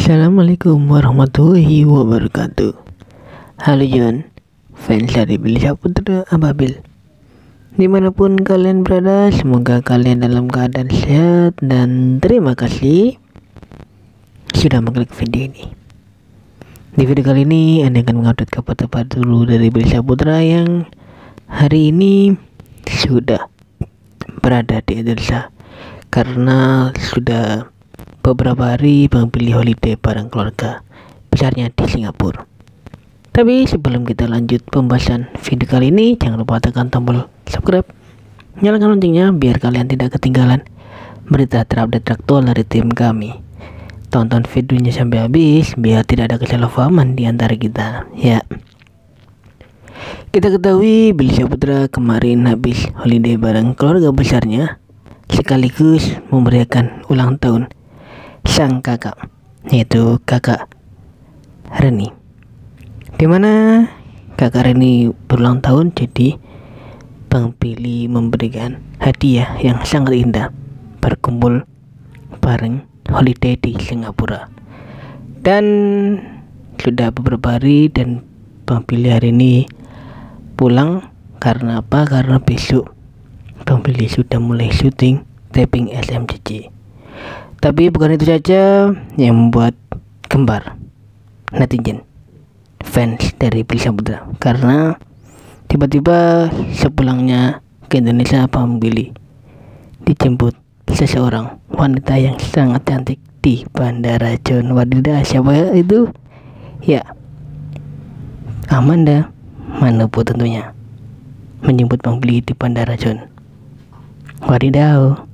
Assalamualaikum warahmatullahi wabarakatuh. Halo John, fans dari Billy Saputra Ababil. Dimanapun kalian berada, semoga kalian dalam keadaan sehat. Dan terima kasih sudah mengklik video ini. Di video kali ini Anda akan mengupdate kabar terbaru dari Billy Saputra yang hari ini sudah berada di Indonesia, karena sudah beberapa hari Bang Billy holiday bareng keluarga besarnya di Singapura. Tapi sebelum kita lanjut pembahasan video kali ini, jangan lupa tekan tombol subscribe, nyalakan loncengnya biar kalian tidak ketinggalan berita terupdate aktual dari tim kami. Tonton videonya sampai habis biar tidak ada kesalahpahaman di antara kita ya. Kita ketahui Billy Saputra kemarin habis holiday bareng keluarga besarnya, sekaligus memeriahkan ulang tahun sang kakak, yaitu kakak Reni, dimana kakak Reni berulang tahun. Jadi Bang Billy memberikan hadiah yang sangat indah, berkumpul bareng holiday di Singapura. Dan sudah beberapa hari dan Bang Billy hari ini pulang. Karena apa? Karena besok Bang Billy sudah mulai syuting taping SMCC. Tapi bukan itu saja yang membuat gembar netizen fans dari Billy Saputra, karena tiba-tiba sepulangnya ke Indonesia Bang Billy dijemput seseorang wanita yang sangat cantik di Bandara John. Wadidah, siapa itu? Ya, Amanda Manopo tentunya menjemput Bang Billy di Bandara John. Wadidaw.